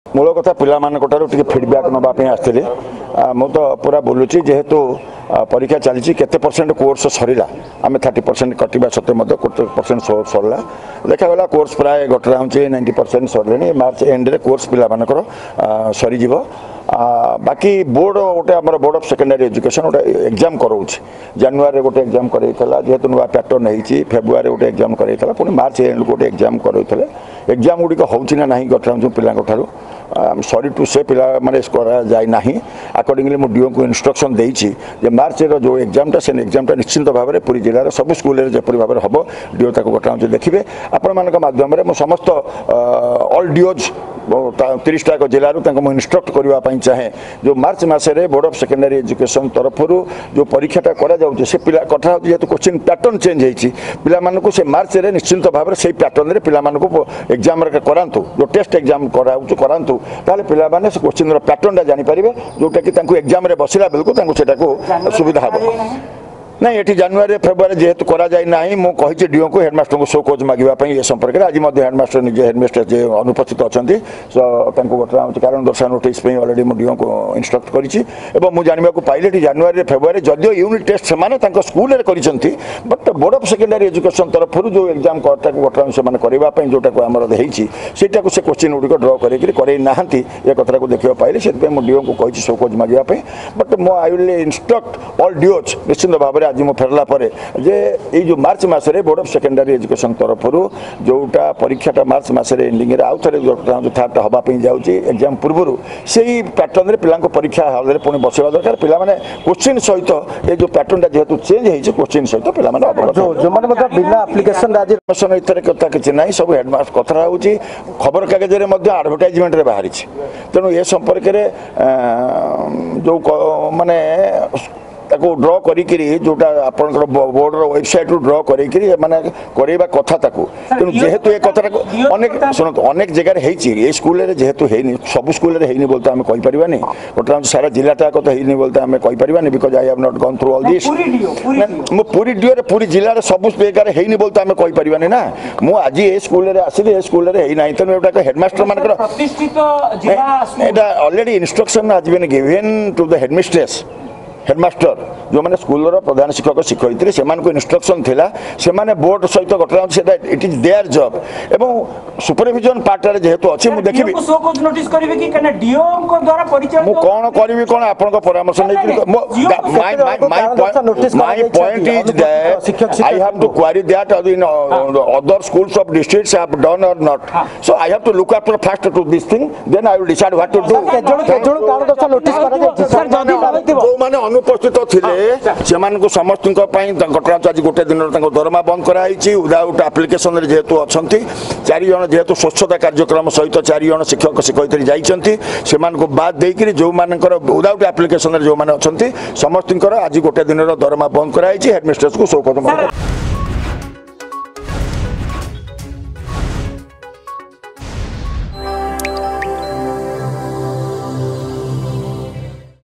मूल कथा पिलामानकठारु टिके फीडबैक नबा पे आस्थिले मु तो पूरा बोलुची जेहेतु परीक्षा चली केते परसेंट कोर्स सरीला आम 30% कटिबा सत्ते मध्य 40% सरला देखागला कोर्स प्राय गटरा हो 90% सरले मार्च एंड रे कोर्स पिलामानकर सरी जीवो बाकी बोर्ड गोटे आम बोर्ड ऑफ सेकेंडरी एजुकेशन गोटे एग्जाम कराऊँ जानुरी गोटे एग्जाम कराइला जेहेतु नुआ पैटर्न होती फेब्रुआरी गोटे एग्जाम कराइला पुणी मार्च एंड गोटे एग्जाम कराइले एग्जाम गुड़िक होना ना गटरा पिलांठारू सॉरी टू से पिला माने करा जाय नाही अकॉर्डिंगली मु डीओ को इंस्ट्रक्शन देइछि जे मार्च रो जो एग्जाम टा से एग्जाम टा निश्चित भाव में पूरी जिले सब स्कूल रे जेपरि भाव हम डीओ ताको गटा देखिए आपण मान माध्यम मु समस्त ऑल डीओज 30टा जिलूर इंस्ट्रक्ट करने चाहे जो मार्च मसरे बोर्ड ऑफ सेकेंडरी एजुकेशन तरफ जो परीक्षाटा से पिला कथा जेहेतु क्वेश्चन पैटर्न चेंज होती पिला से मार्च रे निश्चित भाव में से पैटर्न रे पिला एग्जाम करातु जो टेस्ट एग्जाम करातु ताले पिला माने से क्वेश्चन पैटर्न जानी पारे जोटा कि एग्जाम रे बसला बेलू सुविधा हम नहीं ये जानुरी फेब्रुआरी जेहेतु करा जाए ना मुझे डीओ को हेडमास्टर को शो कोच मागे ये संपर्क में आज हेडमास्टर निजे हेडमास्टर जे अनुपस्थित अच्छा गठन कारण दर्शा नोटिस अलरेडी मुझे डीओ को इंस्ट्रक्ट कर जानवा पाइले जानुरी फेब्रुआरी जदिव यूनिट टेस्ट से school but board of secondary education तरफ जो एग्जाम गठन से करने जोटा को आमर होटा से क्वेश्चन गुड़िक ड्र करना ये कथा को देखा पाइले से डीओ को कही शो कोच मागे बट मो I will instruct all DOs निश्चित भाव में आज मु फेरला परे जे ये जो मार्च मसरे बोर्ड ऑफ सेकेंडरी एजुकेशन तरफ जोटा परीक्षाटा मार्च मसरे एंडिंग रे आउ थे जो थार्ड हवा जाऊँगी एग्जाम पूर्व से पैटर्न पिला परीक्षा हॉल में पुणी बसवा दरकार पिला माने क्वेश्चन सहित ये जो पैटर्न जेहेतु चेंज होती क्वेश्चन सहित पिला माने जो माने बिना एप्लिकेशन राजिस्ट्रेशन इतर कथा किसी ना सब हेडमास्टर कथा होची खबर कागज रे मध्य एडवर्टाइजमेंट रे बाहरी तेणु ये संपर्क में जो माने ड्र करी जोटा आपनकर बोर्ड वेबसाइट ड्र करी माने करैबा कथा ताकू तेणु जेहेतु ये कथा अनेक सुनत अनेक जगह ये स्कूल रे जेहेतु हेनी सब स्कूल रे हेनी बोलते आम कहि परिबानी गोटा सारा जिलाटा कथा हेनी बोलते आम कहि परिबानी because I have not gone through all this मो पूरी डियो रे पूरी जिला रे सब जगह हेनी बोलते आम कहि परिबानी ना मु आज ये स्कूल रे आसीली ए स्कूल रे हेई नाही तेणु एटा हेडमास्टर मानकर प्रतिष्ठित जिला एटा already instruction has been given to the headmistress headmaster जो मैंने स्कूल प्रधान शिक्षक शिक्षयित्री से इंस्ट्रक्शन थिला से माने बोर्ड सहित गठन इट इज देयर जॉब एवं सुपरविजन पार्ट रे जेहेतु अछि मु देखिबी शो कोच नोटिस करबे कि कने डीओ को द्वारा परिचय मु कोन करबी कोन आपन को परामर्श नै my point is that I have to query that other schools of districts have done or not so I have to look after fast to this thing then I will decide what to do केजोड़ कारण दर्शा notice करा जाय sir जदी जो माने अनुपस्थित थिले से समस्त घटना आज गोटे दिन दरमा बंद कराई विदाउट एप्लिकेशन जेहेतु अच्छा 4 जन जेहेतु स्वच्छता कार्यक्रम सहित 4 जन शिक्षक शिक्षयित्री जाइछंती से बाद देकर जो मानकर विदाउट एप्लिकेशन जो मैंने अच्छा समस्त आज गोटे दिन दरमा बंद कराई हेडमिस्ट्रेस को शो